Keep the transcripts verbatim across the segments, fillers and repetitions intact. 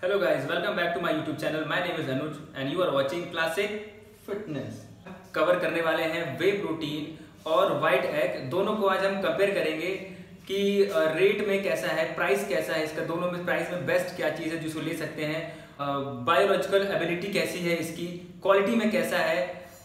Hello guys, welcome back to my YouTube channel. My name is Anuj and you are watching Classic Fitness. Cover करने वाले हैं whey protein और white egg, दोनों को आज हम कंपेयर करेंगे कि रेट में कैसा है, प्राइस कैसा है इसका, दोनों में प्राइस में बेस्ट क्या चीज़ है जिसको ले सकते हैं, बायोलॉजिकल एबिलिटी कैसी है इसकी, क्वालिटी में कैसा है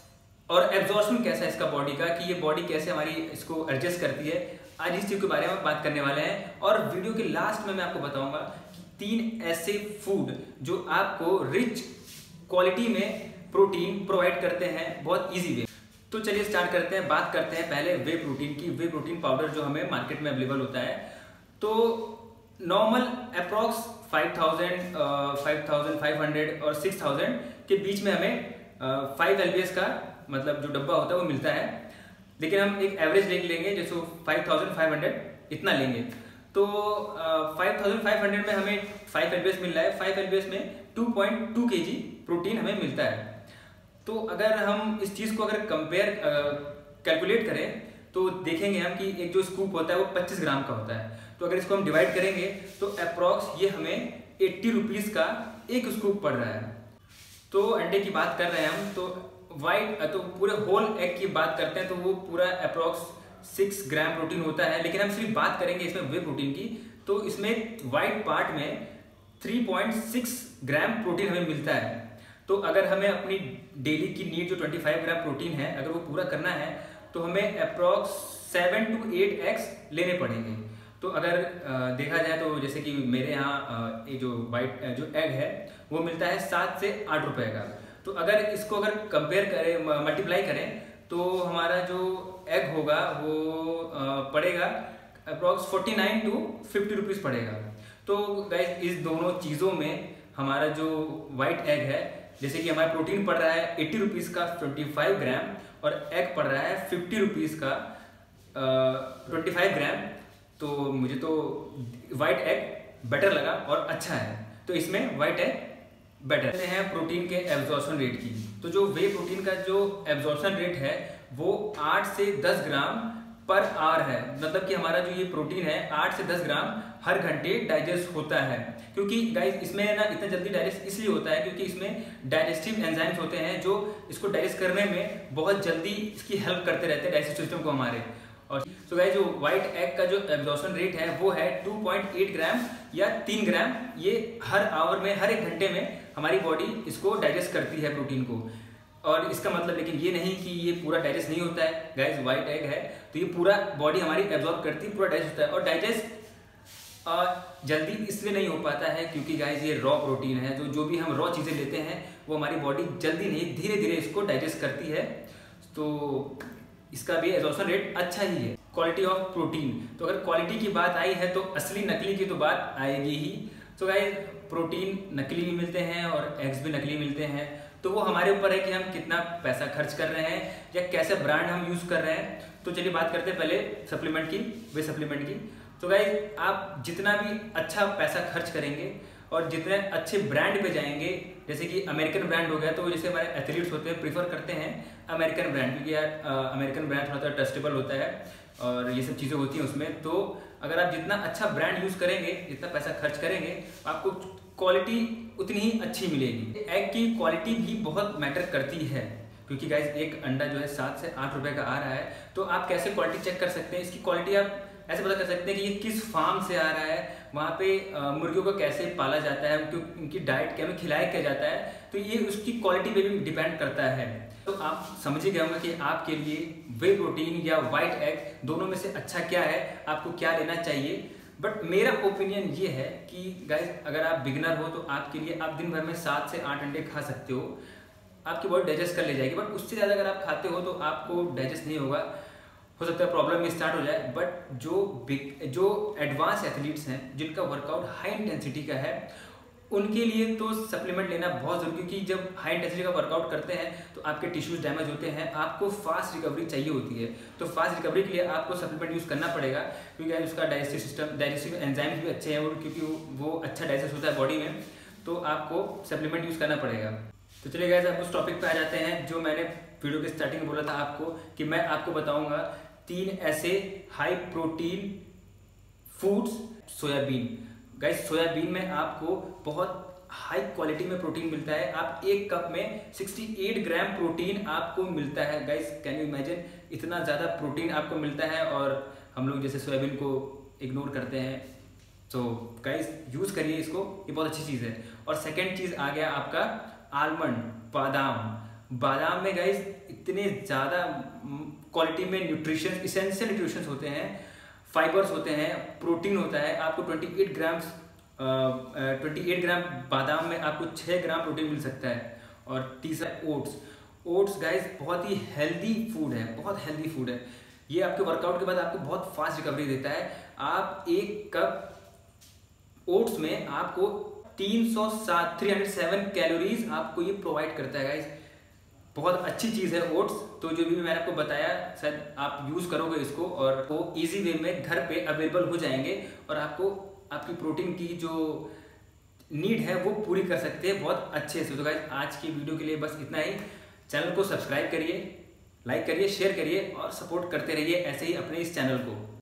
और एब्जॉर्प्शन कैसा है इसका बॉडी का, कि ये बॉडी कैसे हमारी इसको एडजस्ट करती है। आज इस चीज़ के बारे में बात करने वाले हैं और वीडियो के लास्ट में मैं आपको बताऊंगा कि तीन ऐसे फूड जो आपको रिच क्वालिटी में प्रोटीन प्रोवाइड करते हैं बहुत इजी वे। तो चलिए स्टार्ट करते हैं, बात करते हैं पहले वे प्रोटीन की। वे प्रोटीन पाउडर जो हमें मार्केट में अवेलेबल होता है, तो normal approx five thousand five thousand five hundred और सिक्स थाउजेंड के बीच में हमें फाइव एल बी एस का मतलब जो डब्बा होता है वो मिलता है। लेकिन हम एक एवरेज रेट लेंगे, जैसे फाइव थाउजेंड फाइव हंड्रेड इतना लेंगे, तो फाइव थाउजेंड फाइव हंड्रेड में हमें फाइव एल बी एस मिल रहा है। फाइव एल बी एस में two point two KG protein हमें मिलता है। तो अगर हम इस चीज़ को अगर कंपेयर कैलकुलेट करें तो देखेंगे हम कि एक जो स्कूप होता है वो पच्चीस ग्राम का होता है। तो अगर इसको हम डिवाइड करेंगे तो अप्रॉक्स ये हमें एट्टी रुपीज़ का एक स्कूप पड़ रहा है। तो अंडे की बात कर रहे हैं हम, तो वाइट तो पूरे होल एग की बात करते हैं तो वो पूरा अप्रॉक्स सिक्स ग्राम प्रोटीन होता है। लेकिन हम सिर्फ बात करेंगे इसमें वे प्रोटीन की, तो इसमें वाइट पार्ट में three point six gram protein हमें मिलता है। तो अगर हमें अपनी डेली की नीड जो पच्चीस ग्राम प्रोटीन है अगर वो पूरा करना है तो हमें approx seven to eight eggs लेने पड़ेंगे। तो अगर देखा जाए तो जैसे कि मेरे यहाँ ये जो वाइट जो एग है वो मिलता है सात से आठ रुपए का। तो अगर इसको अगर कंपेयर करें, मल्टीप्लाई करें, तो हमारा जो एग होगा वो पड़ेगा approx forty nine to fifty rupees पड़ेगा। तो गाइस इस दोनों चीज़ों में हमारा जो वाइट एग है, जैसे कि हमारा प्रोटीन पड़ रहा है एट्टी रुपीज़ का ट्वेंटी फाइव ग्राम और एग पड़ रहा है फिफ्टी रुपीज़ का ट्वेंटी फाइव ग्राम, तो मुझे तो वाइट एग बेटर लगा और अच्छा है, तो इसमें वाइट एग बेटर है। प्रोटीन के एब्जॉर्प्शन रेट की, तो जो वे प्रोटीन का जो एब्जॉर्प्शन रेट है वो आठ से दस ग्राम पर आवर है। मतलब कि हमारा जो ये प्रोटीन है आठ से दस ग्राम हर घंटे डाइजेस्ट होता है। क्योंकि गाइस इसमें ना इतना जल्दी डाइजेस्ट इसलिए होता है क्योंकि इसमें डाइजेस्टिव एंजाइम्स होते हैं जो इसको डाइजेस्ट करने में बहुत जल्दी इसकी हेल्प करते रहते हैं डाइजेस्टिव सिस्टम को हमारे। और सो गाइस जो वाइट एग का जो एब्जॉर्प्शन रेट है वो है टू पॉइंट एट ग्राम या तीन ग्राम। ये हर आवर में, हर एक घंटे में हमारी बॉडी इसको डाइजेस्ट करती है प्रोटीन को। और इसका मतलब लेकिन ये नहीं कि ये पूरा डाइजेस्ट नहीं होता है। गाइस वाइट एग है तो ये पूरा बॉडी हमारी एब्जॉर्ब करती है, पूरा डाइजेस्ट होता है। और डाइजेस्ट जल्दी इसलिए नहीं हो पाता है क्योंकि गाइस ये रॉ प्रोटीन है, जो जो भी हम रॉ चीज़ें लेते हैं वो हमारी बॉडी जल्दी नहीं, धीरे धीरे इसको डाइजेस्ट करती है। तो इसका भी एब्जॉर्प्शन रेट अच्छा ही है। क्वालिटी ऑफ प्रोटीन, तो अगर क्वालिटी की बात आई है तो असली नकली की तो बात आएगी ही। तो गाइस प्रोटीन नकली भी मिलते हैं और एग्स भी नकली मिलते हैं, तो वो हमारे ऊपर है कि हम कितना पैसा खर्च कर रहे हैं या कैसे ब्रांड हम यूज़ कर रहे हैं। तो चलिए बात करते हैं पहले सप्लीमेंट की, वे सप्लीमेंट की। तो गाइस आप जितना भी अच्छा पैसा खर्च करेंगे और जितने अच्छे ब्रांड पे जाएंगे, जैसे कि अमेरिकन ब्रांड हो गया, तो जैसे हमारे एथलीट्स होते हैं प्रीफर करते हैं अमेरिकन ब्रांड, क्योंकि यार अमेरिकन ब्रांड थोड़ा सा ट्रस्टेबल होता है और ये सब चीज़ें होती हैं उसमें। तो अगर आप जितना अच्छा ब्रांड यूज़ करेंगे, जितना पैसा खर्च करेंगे, आपको क्वालिटी उतनी ही अच्छी मिलेगी। एग की क्वालिटी भी बहुत मैटर करती है क्योंकि गाइस एक अंडा जो है सात से आठ रुपए का आ रहा है, तो आप कैसे क्वालिटी चेक कर सकते हैं? इसकी क्वालिटी आप ऐसे पता कर सकते हैं कि ये किस फार्म से आ रहा है, वहाँ पे मुर्गियों को कैसे पाला जाता है, उनकी उनकी डाइट क्या में खिलाया क्या जाता है, तो ये उसकी क्वालिटी पे भी डिपेंड करता है। तो आप समझ ही गए होंगे कि आपके लिए वे प्रोटीन या वाइट एग दोनों में से अच्छा क्या है, आपको क्या लेना चाहिए। बट मेरा ओपिनियन ये है कि गाइस अगर आप बिगिनर हो तो आपके लिए आप दिन भर में सात से आठ अंडे खा सकते हो, आपकी बॉडी डाइजेस्ट कर ले जाएगी। बट उससे ज़्यादा अगर आप खाते हो तो आपको डाइजेस्ट नहीं होगा, हो सकता है प्रॉब्लम स्टार्ट हो जाए। बट जो बिग जो एडवांस एथलीट्स हैं जिनका वर्कआउट हाई इंटेंसिटी का है, उनके लिए तो सप्लीमेंट लेना बहुत जरूरी, क्योंकि जब हाई इंटेंसिटी का वर्कआउट करते हैं तो आपके टिश्यूज डैमेज होते हैं, आपको फास्ट रिकवरी चाहिए होती है। तो फास्ट रिकवरी के लिए आपको सप्लीमेंट यूज़ करना पड़ेगा, क्योंकि उसका डाइजेस्टिव सिस्टम, डाइजेस्टिव एंजाइम्स भी अच्छे हैं और क्योंकि वो अच्छा डाइजेस्ट होता है बॉडी में, तो आपको सप्लीमेंट यूज़ करना पड़ेगा। तो चलिए गाइस अब उस टॉपिक पे आ जाते हैं जो मैंने वीडियो के स्टार्टिंग में बोला था आपको, कि मैं आपको बताऊंगा तीन ऐसे high protein foods. Soybean, guys soybean में आपको बहुत हाई क्वालिटी में प्रोटीन मिलता है। आप एक कप में अड़सठ ग्राम प्रोटीन आपको मिलता है गाइस, कैन यू इमेजिन, इतना ज़्यादा प्रोटीन आपको मिलता है। और हम लोग जैसे सोयाबीन को इग्नोर करते हैं, तो गाइस यूज़ करिए इसको, ये बहुत अच्छी चीज़ है। और सेकेंड चीज़ आ गया आपका आलमंड, बादाम। बादाम में गाइस इतने ज़्यादा क्वालिटी में न्यूट्रिशन, इसेंशियल न्यूट्रिशन होते हैं, फाइबर्स होते हैं, प्रोटीन होता है। आपको अट्ठाईस ग्राम अट्ठाईस ग्राम बादाम में आपको छह ग्राम प्रोटीन मिल सकता है। और तीसरा ओट्स। ओट्स गाइस बहुत ही हेल्दी फूड है, बहुत हेल्दी फूड है। ये आपके वर्कआउट के बाद आपको बहुत फास्ट रिकवरी देता है। आप एक कप ओट्स में आपको तीन सौ सात तीन सौ सात कैलोरीज आपको ये प्रोवाइड करता है गाइस, बहुत अच्छी चीज़ है ओट्स। तो जो भी मैंने आपको बताया, शायद आप यूज़ करोगे इसको और वो इजी वे में घर पे अवेलेबल हो जाएंगे और आपको आपकी प्रोटीन की जो नीड है वो पूरी कर सकते हैं बहुत अच्छे से। तो गाइस आज की वीडियो के लिए बस इतना ही। चैनल को सब्सक्राइब करिए, लाइक करिए, शेयर करिए और सपोर्ट करते रहिए ऐसे ही अपने इस चैनल को।